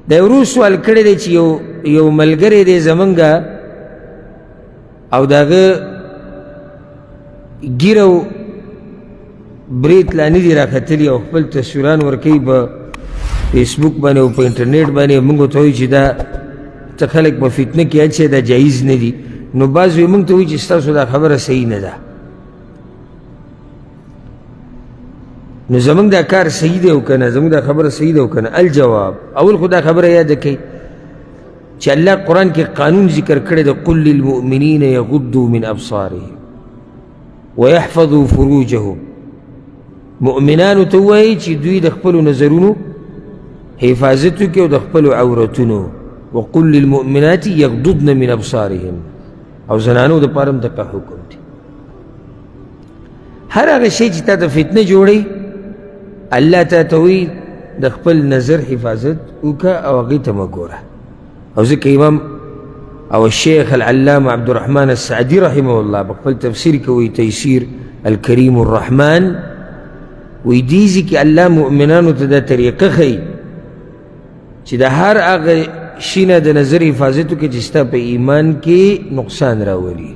دا ورو سوال کړی دی چې یو ملګری دی زمونږه او د هغه ګیره او برېت لا نه دي راختلي او خپل تصویران ورکوي په فیسبوک باندې او په انټرنیټ باندې موږ ورته وایو چې دا ته خلک په فتنه کې اچوې دا جایز نه دي نو بعض وایي موږ ته وایي چې ستاسو دا خبره صحیح نه ده نو زمونږ دا کار صحیح دی او که نه زمونږ دا خبره صحیح ده او که نه الجواب اول خو دا خبره یاده کوي چې الله قرآن کې قانون ذکر کړی د قل للمؤمنین یغضوا من ابصارهم ویحفظوا فروجهم مؤمنانو ته ووایي چې دوی د خپلو نظرونو حفاظت وکړي او د خپلو عورتونو وقل للمؤمنات یغضضن من ابصارهم او زنانو دپاره هم دغه حکم دی هر هغه شی چې تا ته فتنه جوړوي الله تا ته وایي د خپل نظر حفاظت وکړه او هغې ته مه ګوره او ځکه امام او الشیخ العلامه عبدالرحمن السعدي رحمه الله په خپل تفسیر کې وایي تیسیر الکریم الرحمن وایي دیزي کې الله مؤمنانو ته دا طریقه ښیي چې د هر هغه شي نه د نظر حفاظت وکړي چې ستا په ایمان کې نقصان راولي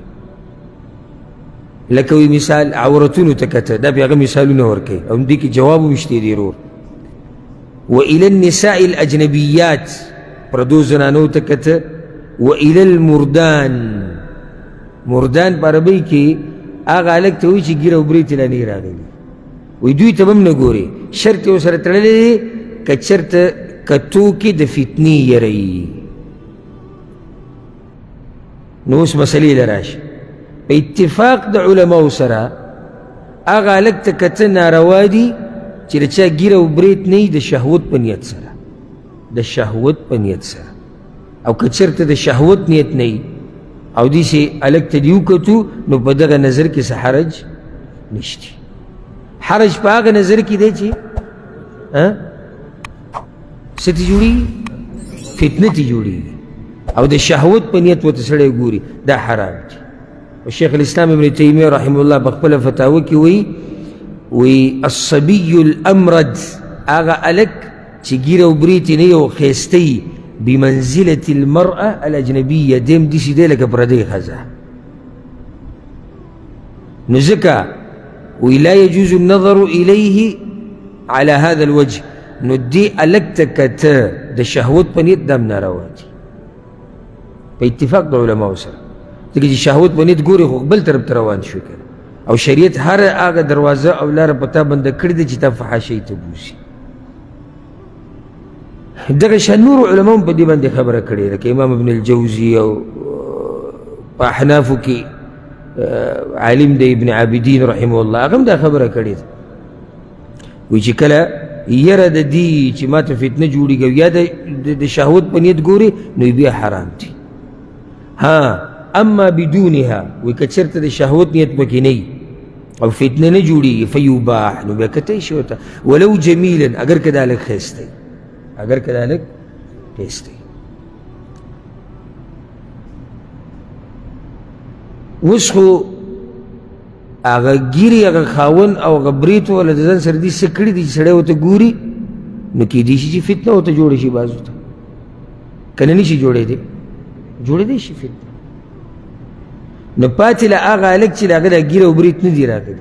لکه وی مثال عورتونو ته کته دا بیا هغه مثالونه ورکوي او دې کې جواب هم شته دی ورور والى النساء الاجنبيات پردو زنانو ته کته والى المردان مردان په عربۍ کې هغه هلک ته وایي چې ګیره او برېت یې لا نه راغلي وایي دوی ته به هم نه ګورې شرط یې ورسره تړلی دی که چېرته کتو کې د فتنې یروي نو اوس مسلې له راشي په اتفاق د علماو سره هغه هلک ته کته ناروا دي چې د چا ګیره او برېت نه وي د شهوت په نیت سره د شهوت په نیت سره او که چېرته د شهوت نیت نه وي او داسې هلک ته دې وکتو نو په دغه نظر کې څه حرج نشته حرج په هغه نظر کې دی چې څه ته جوړېږي فتنه ته جوړېږي او د شهوت په نیت ورته سړی ګوري دا حرام دی او شیخ الاسلام ابن تیمیه رحمه الله په خپله فتاوه کې وایي الصبي الامرد هغه هلک چې ګیره او برېت یې نه وي او ښایسته وي بمنزلة المرأة الأجنبية دیم داسې دی لکه پردۍ ښځه نو ځکه وی لا يجوز النظر إليه على هذا الوجه نو دې هلک ته کته د شهوت په نیت دا هم ناروا دي په اتفاق د علماو سره ځکه چې شهوت په نیت ګورې خو بل طرف ته روان شو که او شریعت هر هغه دروازه او لاره په تا بنده کړې ده چې تا فحاشۍ ته بوسي دغه شان نورو علماو هم په دې باندې خبره کړې ده که امام ابن الجوزي او په احنافو کې عالم دی ابن عابدین رحمه الله هغه هم دا خبره کړې ده وایي چې کله یره د دې چې ما ته فتنه جوړېږي او یا د شهوت په نیت ګورې نو بیا حرام دي ها اما بدونها وایي که چېرته د شهوت نیت پکې نه وي او فتنه نه جوړېږي فیباح نو بیا کتی شي ورته ولو جمیلا اگر که دا هلک ښایسته اگر که دا هلک ښایسته اوس خو هغه ګیرې هغه خاوند او هغه برېت والا د ځان سره دې څه کړي دي چې سړی ورته ګوري نو کیدای شي چې فتنه ورته جوړه شي بعضو ته که نه نشي جوړېدی جوړېدی شي فتنه نو پاتې له هغه هلک چې له هغه دا ګیره او برېت نه دي راغلي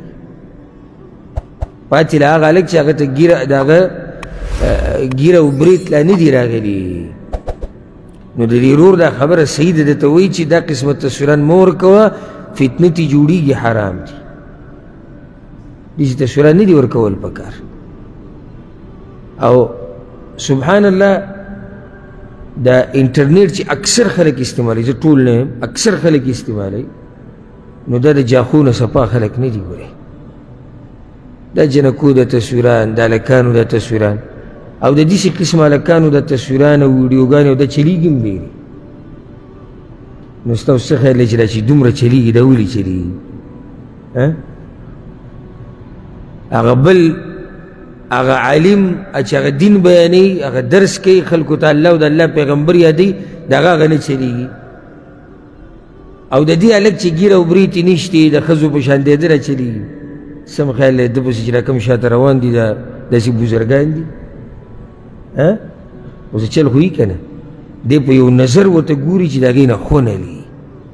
پاتې له هغه هلک چې هغه ته د هغه ګیره او برېت لا نه دي راغلي نو د دې ورور دا خبره صحیح ده درته وایي چې دا قسمه تصویران مه ورکوه فتنه تې جوړېږي حرام دي داسې تصویران نه دي ورکول پکار او سبحان الله دا انټرنیټ چې اکثر خلک استعمالوي زه ټول نه یم اکثر خلک استعمالوي نو دا د جاخو نه صفا خلک نه دي ګورې دا جنکو د تصویران د هلکانو د تصویران او د داسې قسم هلکانو د تصویران او ویډیوګانې او دا چلیږي هم ډېرې نو ستاسو څه خیال دی چې دا چې دومره چلیږي دا ولې چلیږي هغه بل هغه عالم چې هغه دین بیانوي هغه درس کوي خلکو ته الله او د الله پیغمبر یادوي د هغه نه چلیږي او د دې هلک چې ګیره او برېت یې نشتې د ښځو په شان دی ده چلیږي سم خیال دی ده پسې چې دا کوم شاته روان دي دا داسې بزرګان دي اوس چل خو یې که نه دی په یو نظر ورته ګوري چې د هغې نه خونه لي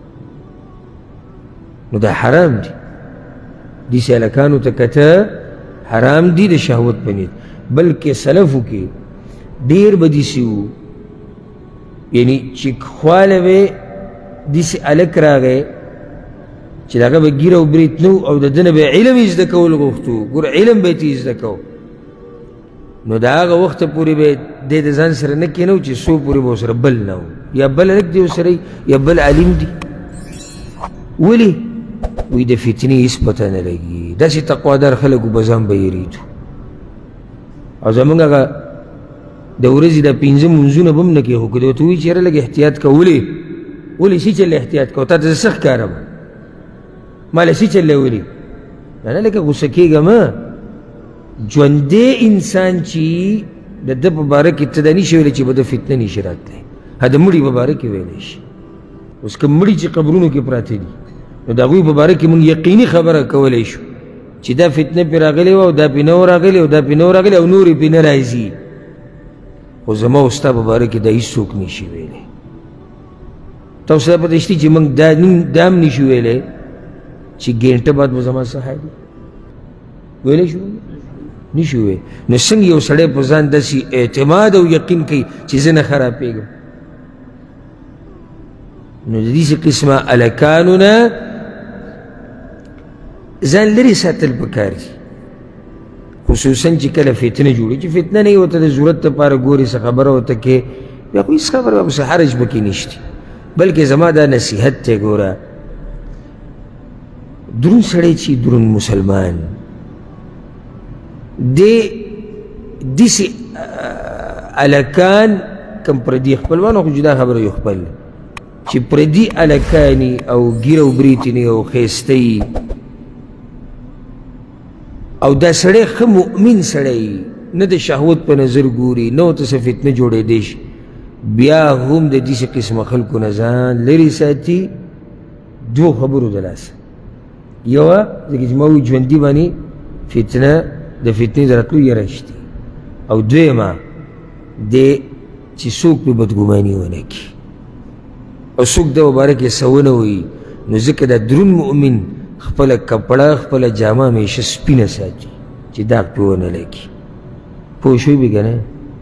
نو دا حرام دي داسې هلکانو ته کته حرام دي د شهوت په نیت بلکې سلفو کې ډېر به داسې وو یعنی چې خواله وې داسې هلک راغی چې د هغه به ګیره او برېت نه او د ده نه به علم یې زده کول غوښتو ګوره علم به یې ته زده کو نو د هغه وخته پورې به دی د ځان سره نه کېنو چې څو پورې به ورسره بل نه و یا بل هلک دی ورسره یا بل عالم دی ولې وی د فتنې هېڅ پته نه لګي داسې تقوادار خلک و به ځان به یېرېدو او زمونږ هغه د ورځې دا 5 منځونه به هم نه کېښو که د ورته ووایي چې یاره لږ احتیاط کوه ولې څه چل احتیاط کوه تا ته زه څه ښکارم ما له څه چل ولې نه لکه غوسه کېږه مه ژوندی انسان چې د ده په باره کې ته دا نشي ویلی چې به د فتنه نشي راتلی د مړي په باره کې ویلی شي اوس که مړي چې قبرونو کې پراته دي نو د هغوی په باره کې مونږ یقیني خبره کولی شو چې دا فتنه پرې راغلې وه او دا پرې نه و راغلې او دا پرې نه و راغلې او نورې پرې نه راځي خو زما او ستا په باره کې دا هېڅوک نشي ویلی تاسو دا پته شته چې مونږ دا هم نشو ویلی چې ګینټه بعد به زما څه حال ویلی شو نشو وی نو څنګه یو سړی په ځان داسې اعتماد او یقین کوي چې زه نه خرابېږم نو د داسې قسمه هلکانو نه ځان لرې ساتل پکار دي خصوصا چې کله فتنه جوړي چې فتنه نه وي ورته د ضرورت دپاره ګورې څه خبره ورته کې بیا خو هېڅ خبره به حرج پکې نشته بلکې زما دا نصیحت دی ګوره دروند سړی چې دروند مسلمان داسې هلکان کم پردي خپلوان خو جدا خبره یو خپل چې پردي هلکاني او ګیره و برېتې او ښایسته یي او دا سړی ښه مؤمن سړی نه د شهوت په نظر ګوري نه ورته څه فتنه جوړېدی شي بیا هم د داسې قسمه خلکو نه ځان لرې ساتي دوه خبرو د لاسه یوه ځکه چې ما وایي ژوندي باندې فتنه د فتنې د راتلو یره شته او دویمه دی چې څوک پرې بدګماني ونه کړي او څوک د باره کې څه ونه وایي نو ځکه دا دروند مؤمن خپله کپړه خپله جامه همیشه سپینه ساتي چې داغ پرې ونه لګي پوه شوی به که نه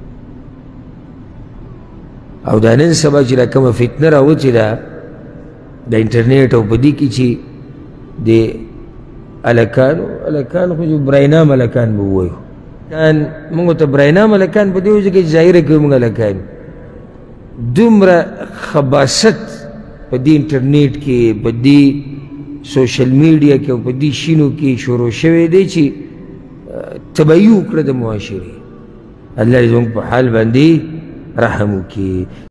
او دا نن سبا چې دا کومه فتنه راوتې ده د انټرنیټ او په دې کې چې د هلکان خو چې براینام هلکان به ووایو موږ ته براینام هلکان په دې وجه کې ظاهره کوي موږ هلکان دومره خباست په دې انټرنیټ کې په دې سوشل میډیا کې او په دې شینو کې شروع شوی دی چې تباهي وکړه د معاشرې الله دې زموږ په حال باندې رحم وکړي